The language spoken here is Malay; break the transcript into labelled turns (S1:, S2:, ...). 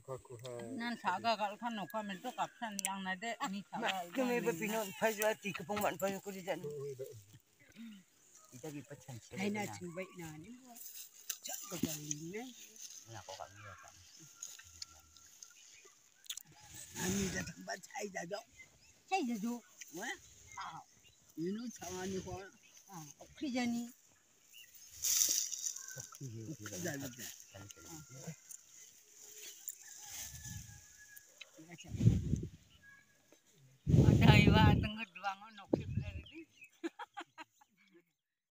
S1: Nan saga kal kan no kamen to kapsan yang nade ni saga.
S2: Kami berpindah fajwati ke pengwan payu kulitan. Kita kita cancel.
S3: Hai na cumbai na ni. Cak kejalan ni.
S2: Nak kau kami kan.
S3: Ani dah tempat saya dah dok.
S1: Saya jadu.
S3: Wah. Ini sama ni kau.
S1: Okey jani.
S2: Okey.
S3: Dah dah.